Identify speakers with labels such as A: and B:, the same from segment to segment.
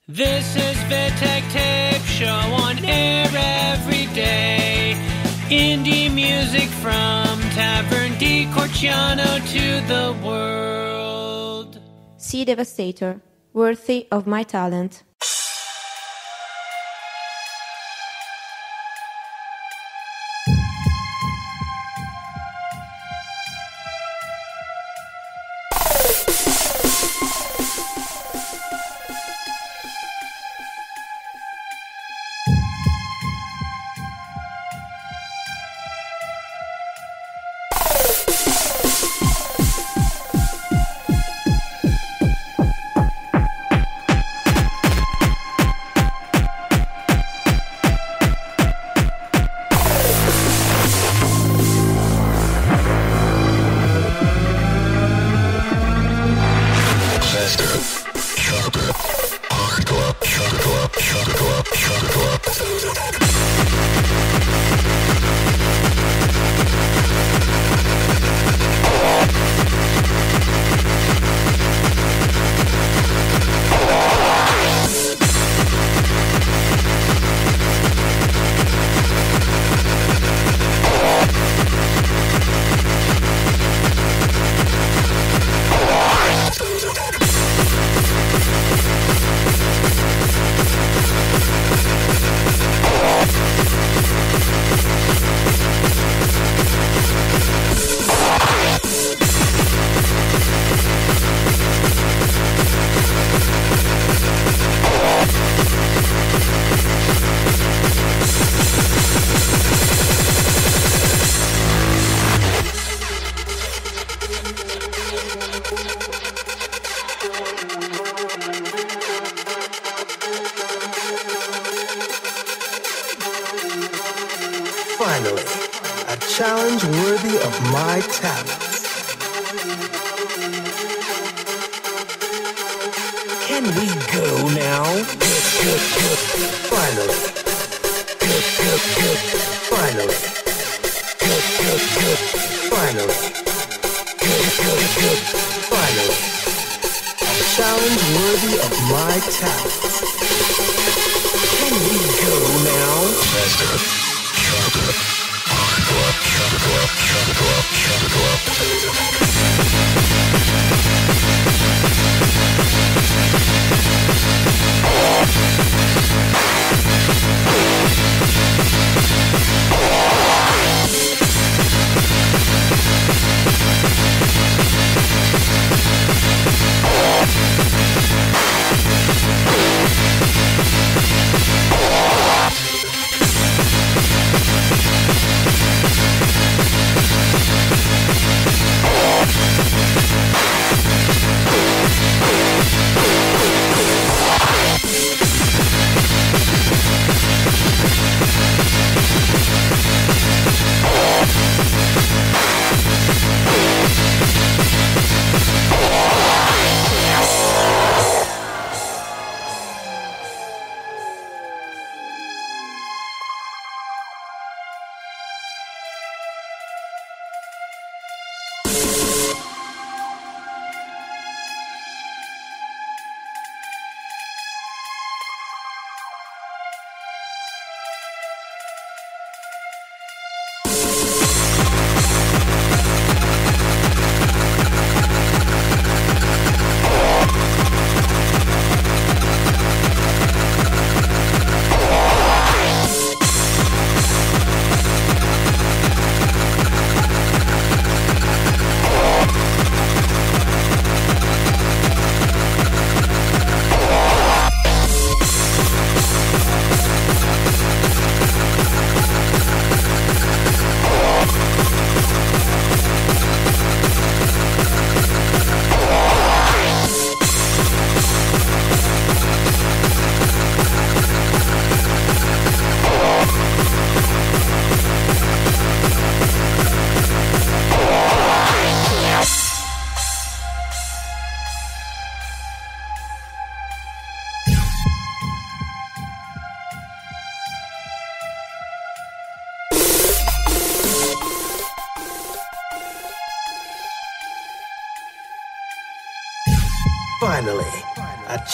A: This is Vitek Tape Show on air every day. Indie music from Tavern di Corciano to the world.
B: Sea Devastator, worthy of my talent.
C: Finally, a challenge worthy of my talents. Can we go now? Finally. Finally. Finally. Finally. A challenge worthy of my talents. Can we go now?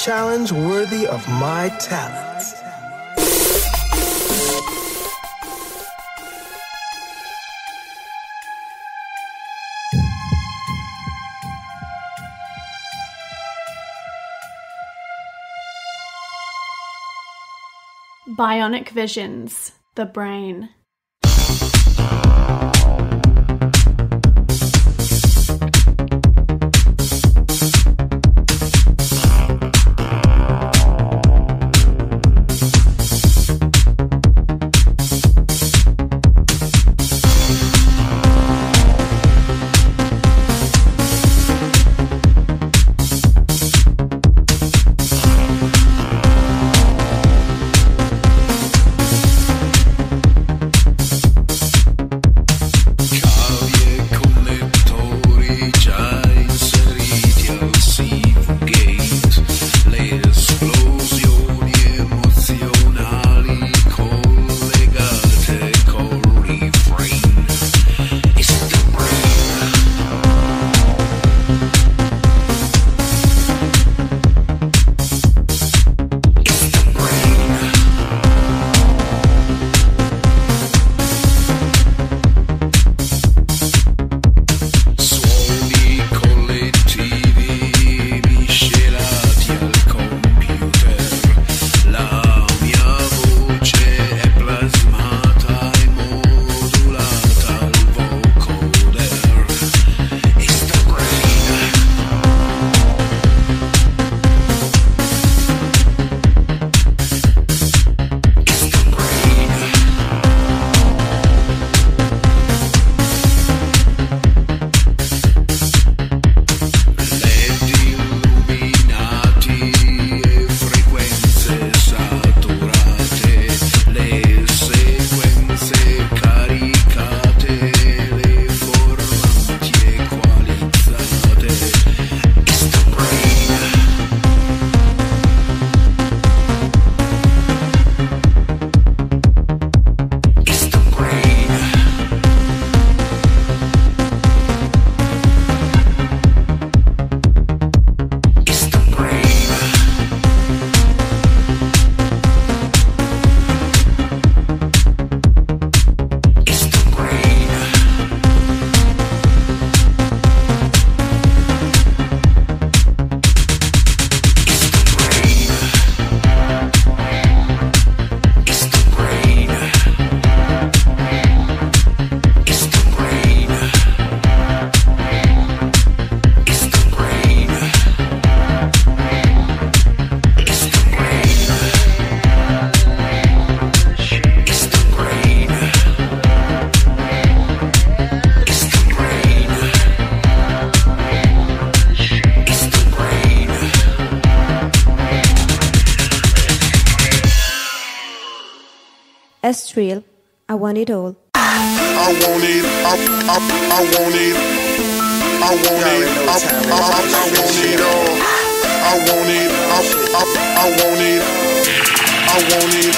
C: challenge worthy of my talents.
D: Bionic Visions, The Brain.
B: Estriel, I Want It All.
E: I want it, I want it, I want it, I want it all. I want it, I want it, I want it,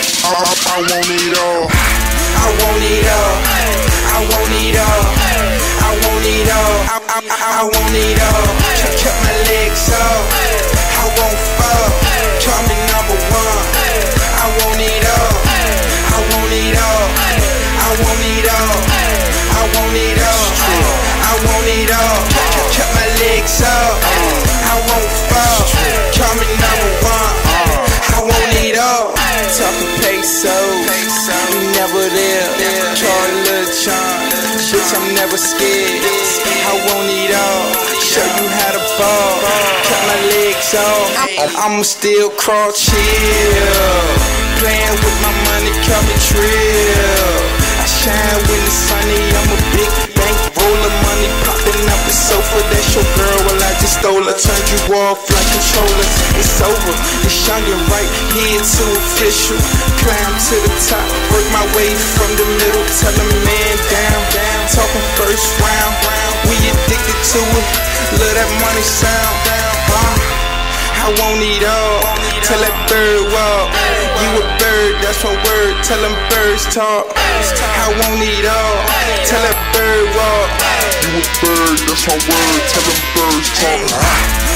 E: I want it all. I want it all, I want it all, I want it all, I want it all. Kept my legs up, I won't fall. Call me number one, I want it all, I want it all, I want it all, I want it all, I want it all. Kept my legs up, I won't fall. Call me number one, I want it all. Talking pesos, you never there. Charlie Lil Jon, bitch, I'm never scared. I want it all, show you how to ball. Cut my legs off, I'ma still crawl chill. Playing with my money, call me trill. I shine when it's sunny, I'm a big bank roller. Money popping up the sofa, that's your girl, well I just stole her. Turned you off like controllers, it's over. It's young and right, here too official. Climb to the top, work my way from the middle. Tell a man down, talking first round. We addicted to it, love that money sound. I want it all, tell that bird walk. You a bird, that's my word, tell them birds talk. I want it all, tell that bird walk. You a bird, that's my word, tell them birds talk.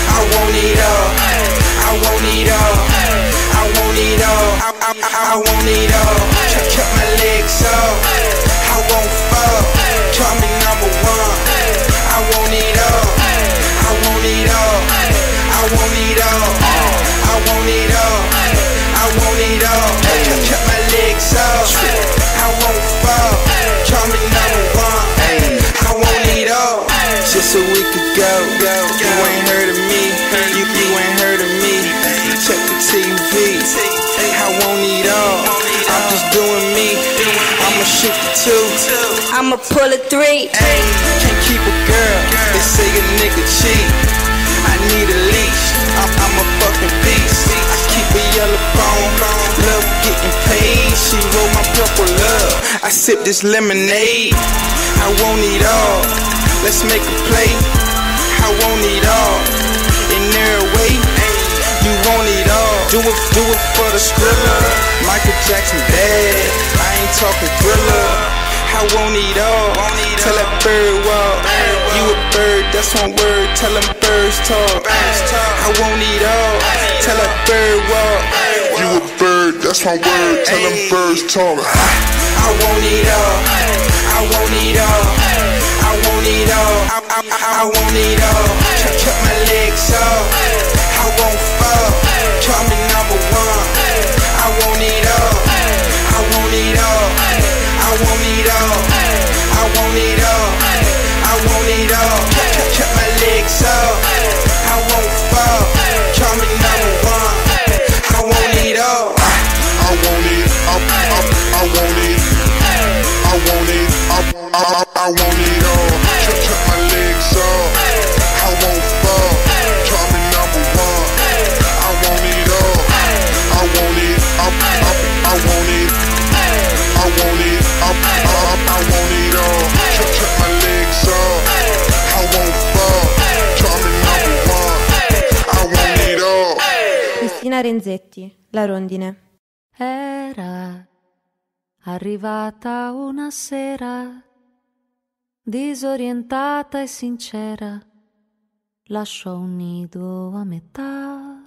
F: I want it all. I want it all. I want it all. I want it all. Cut my legs off. I won't fall. Call me number one. I want it all. I want it all. I want it all. I want it all. I want it all. Cut my legs off. I won't fall. Call me number one. I want it all. Just a week ago, you ain't heard of me. You ain't heard of me. Check the TV. I want it all. I'm just doing me. I'ma shoot the two.
G: I'ma pull a three.
F: Can't keep a girl. They say a nigga cheat. I need a leash. I'm a fucking beast. I keep a yellow bone. Love getting paid. She roll my purple love. I sip this lemonade. I want it all. Let's make a play. I want it all. In their way. You want it all. Do it for the Skrilla. Michael Jackson bad. I ain't talking Thriller. I want it all. Tell that bird walk. You a bird, that's one word. Tell them birds talk. I want it all. Tell that bird walk.
E: You a bird, that's one word. Tell them birds talk.
F: I want it all. I want it all. I want it all. I want it all. Cut my legs off. I won't fall. Call me number one. I want it all. I want it all. I want it all. I want it all. I want it all. Cut my legs off. I won't fall. Call me number one. I want it all.
E: I want it. I want it. I want it. I want it all. Cut my legs off. I won't fall. Call me number one. I want it all. I want it. I want it. I want it. I want it all. Cut my legs off. I won't fall. Call me number one. I want it all.
B: Cristina Renzetti, La rondine.
H: Era arrivata una sera, disorientata e sincera, lasciò un nido a metà.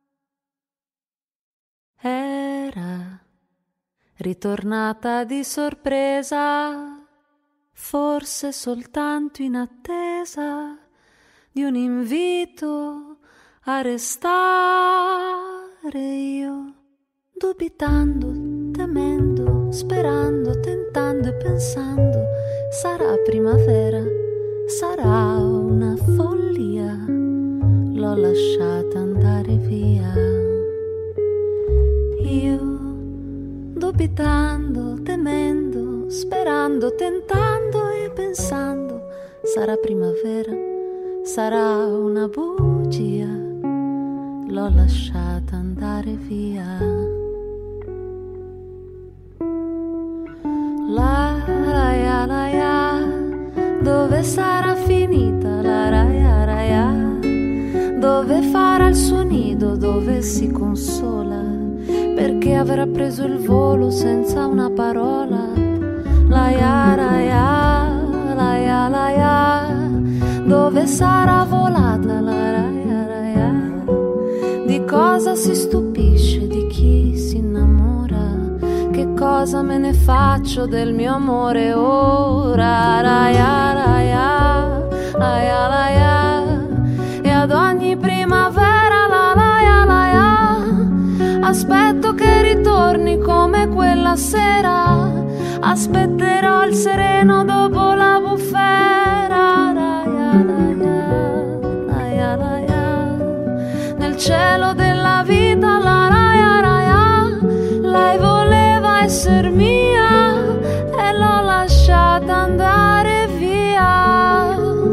H: Era ritornata di sorpresa, forse soltanto in attesa di un invito a restare. Io, dubitando, temendo, sperando, tentando e pensando, sarà primavera, sarà una follia, l'ho lasciata andare via. Io, dubitando, temendo, sperando, tentando e pensando, sarà primavera, sarà una bugia, l'ho lasciata andare via. La raia, dove sarà finita la raia, dove farà il suo nido, dove si consola, perché avrà preso il volo senza una parola. Laia, dove sarà volata la raia, di cosa si stupisce, di chi si innamora, che cosa me ne faccio del mio amore ora. Laia, e ad ogni primavera laia, aspetto che ritorni come quella sera, aspetterò il sereno dopo la bufera. Laia, nel cielo della vita la raia, lei voleva essere mia e l'ho lasciata andare via.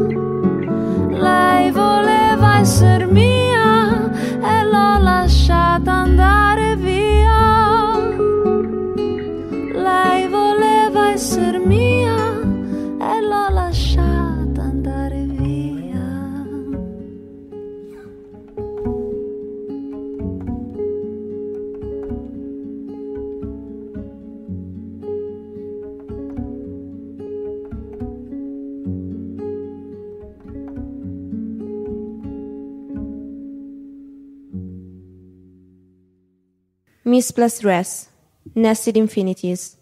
H: Lei voleva essere mia e l'ho lasciata andare via. Lei voleva essere mia e l'ho lasciata andare via.
B: Miss plus res, nested infinities.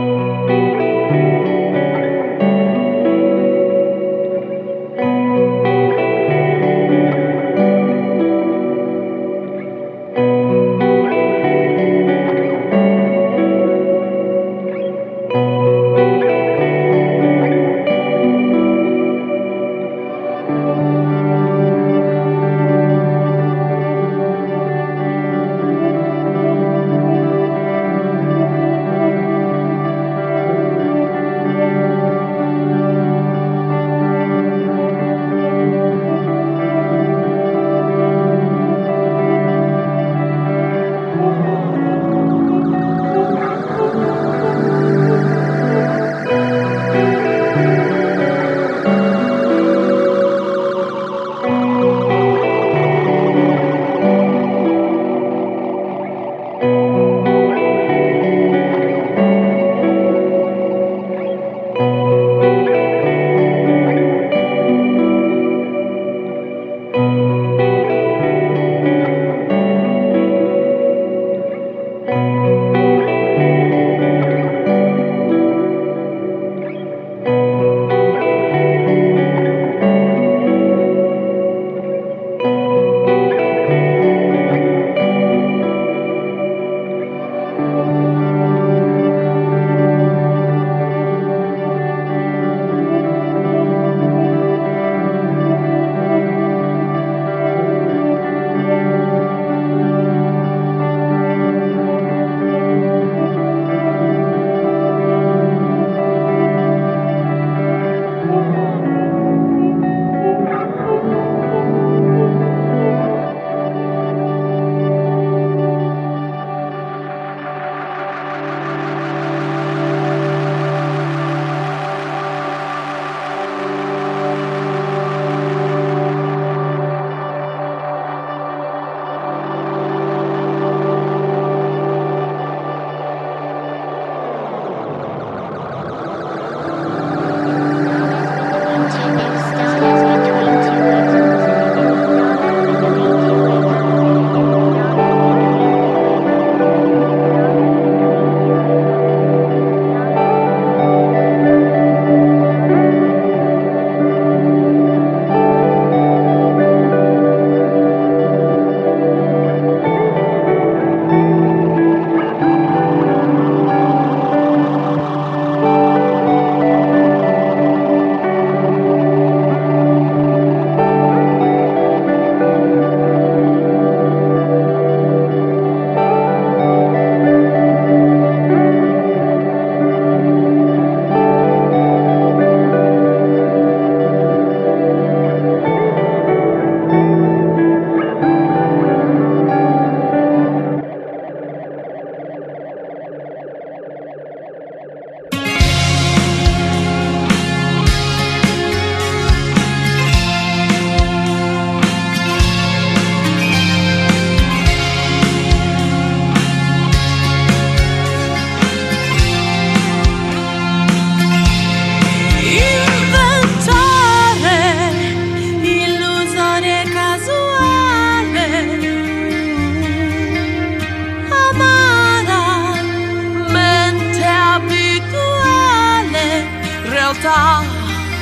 I: realtà,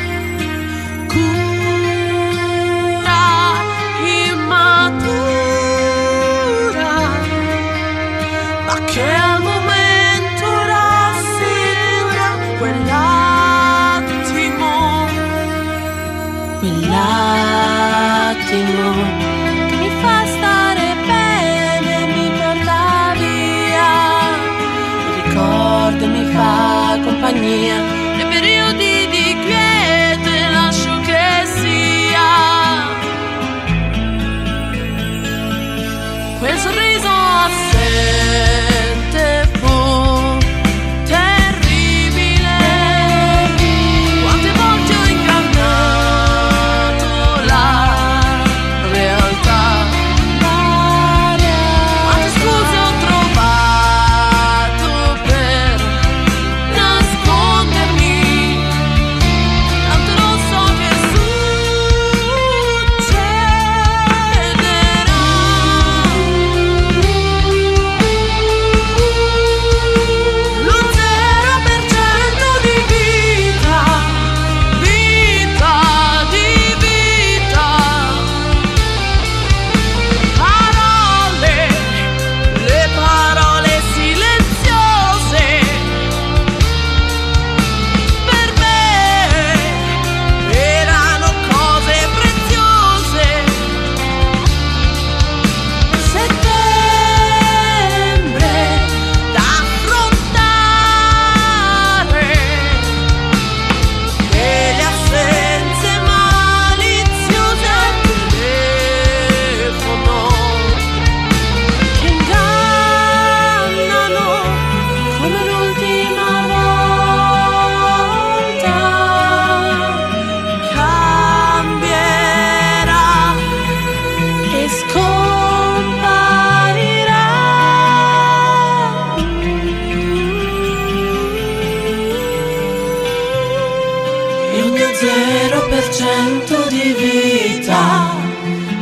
I: cura immatura, ma che al momento rassicura quell'attimo che mi fa stare bene, mi porta via, mi ricorda e mi fa compagnia, nei periodi di quiete lascio che sia quel sorriso assente fu terribile, quante volte ho ingannato la realtà, quante scuse ho trovato per nascondermi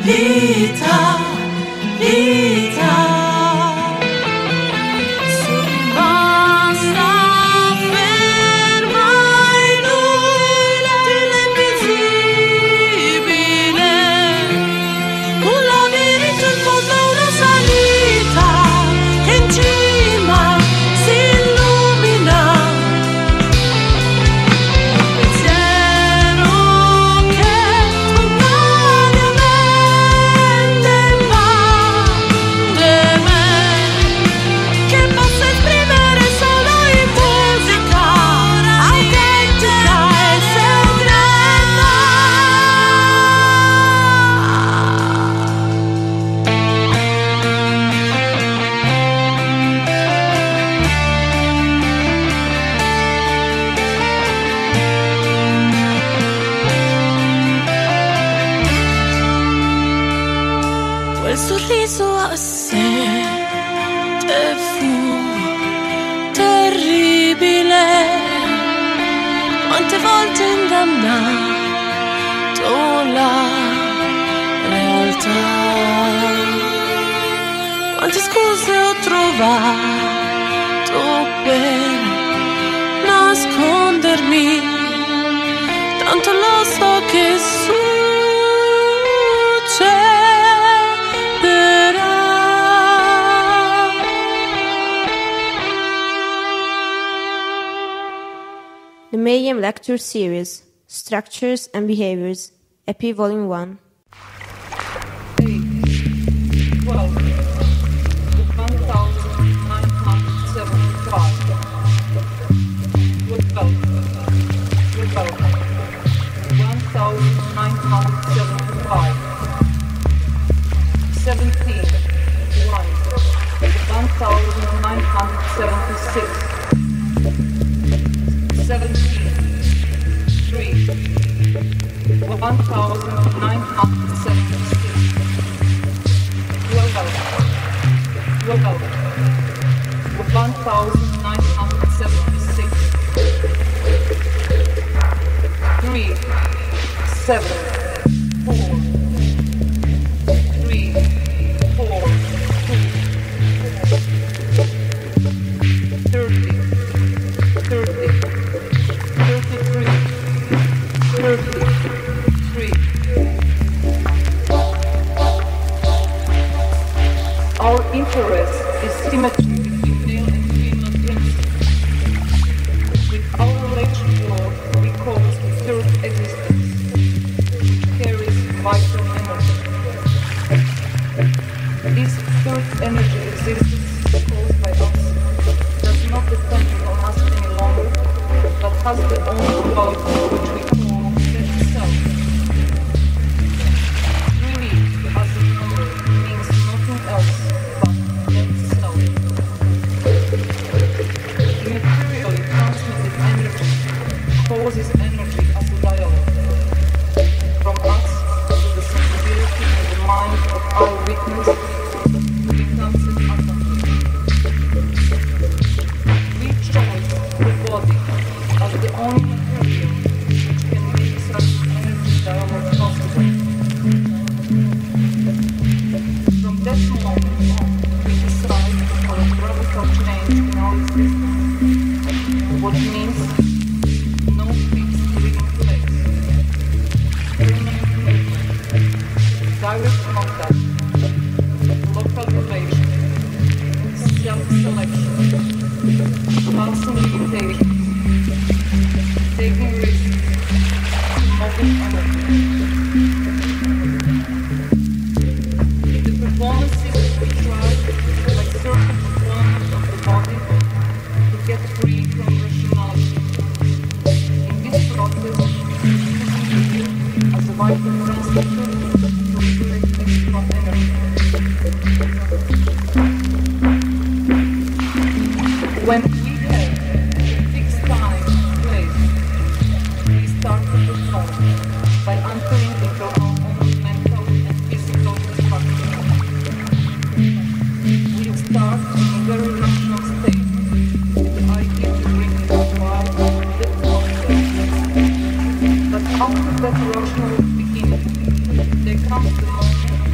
I: vita, vita. Basta ferma inutile invisibile, un labirinto in fondo a una salita che in cima si illumina. Pensiero che spontaneamente va da me, che possa esprimere solo in musica autentica e segreta. Quel sorriso a sé te fu terribile, quante volte ingannato la realtà, quante scuse ho trovato per nascondermi, tanto lo so che succederà.
B: The Mayhem Lecture Series, Structures and Behaviors, EP Volume 1.
J: 'Our interest is symmetry between male and female chemistry. With our relation world recalls the third existence, which carries vital energy. This third energy existence caused by us does not depend on us any longer, but has the own quality which we call that self. Really, as a number, means nothing else but that self. Immaterially transmitted energy causes energy as a dialogue. From us to the sensibility and the mind of our witness becomes an atom. We chose the body as the only material which can make such energy dialogue possible. From that moment on, we decide for a radical change in our existence, what means no fixed living place, permanent movement, direct contact, local relation, self-selection, passing limitations, taking risks, moving energy. The performances we try, like certain components of the body, to get free from rationality. In this process, we use as a vital transmitter to regulate extra energy. When we have a fixed time and place, we start to perform by entering into our own mental and physical structure. We start in a very rational state, with the idea to bring it to life the concept. But after that rational beginning, there comes the moment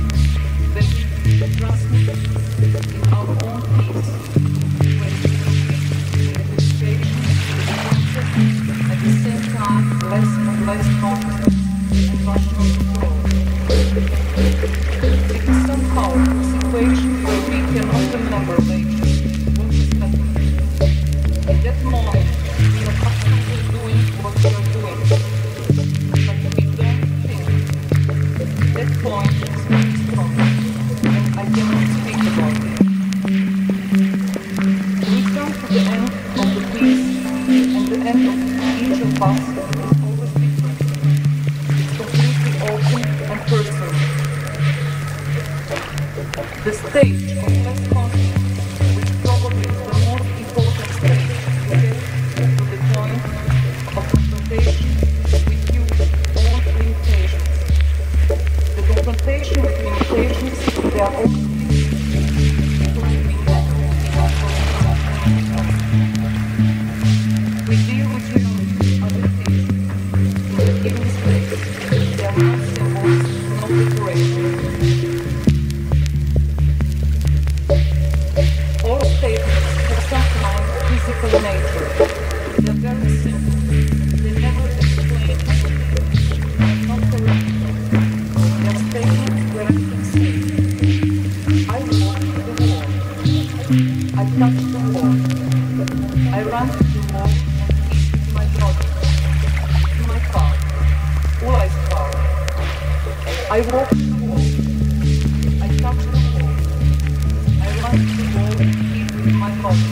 J: I touch the wall. I run to the wall and eat to my body, to my car, always car. I walk to the wall. I touch the wall. I run to the wall and eat with my body.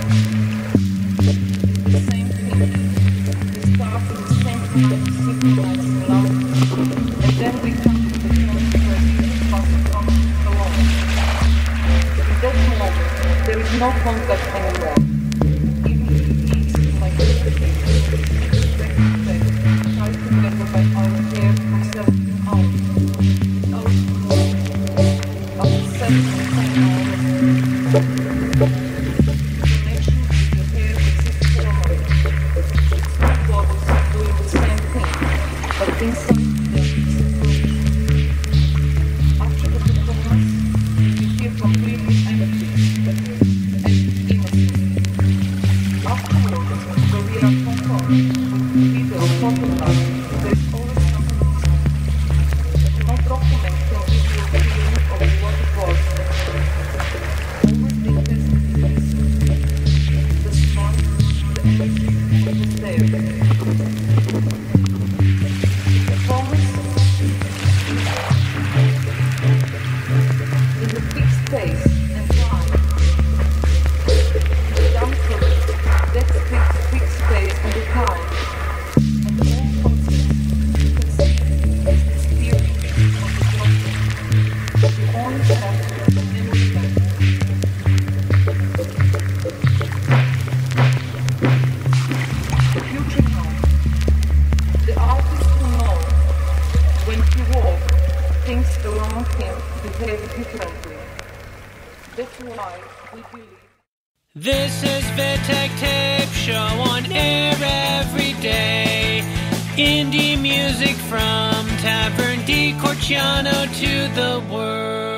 J: The same thing. We start with the same kind of synchronized love, and then we come to the point where we pass from alone. In that moment, there is no contact anymore. Even if it is like this, tied together by our hair for 7 hours. After 7 hours, connection with your hair exists formally. It's two bodies doing the same thing, but inside them is separation. After the performance, you feel completely empty and innocent. Afterwards, when we are confronted with video or photograph, there is always something missing. No document can give you a feeling of what it was. Always the intensity is missing. The spark, the energy was there. The performance is a fixed space and time. The dancer, that's fixed space and the time. And all concepts you can see as the theory of the process. You only have the memory left. The future knows. The artist who knows when he walks, things around him behave differently. That's why we believe.
A: This is Vitek Tape Show on air every day. Indie music from Tavern di Corciano to the world.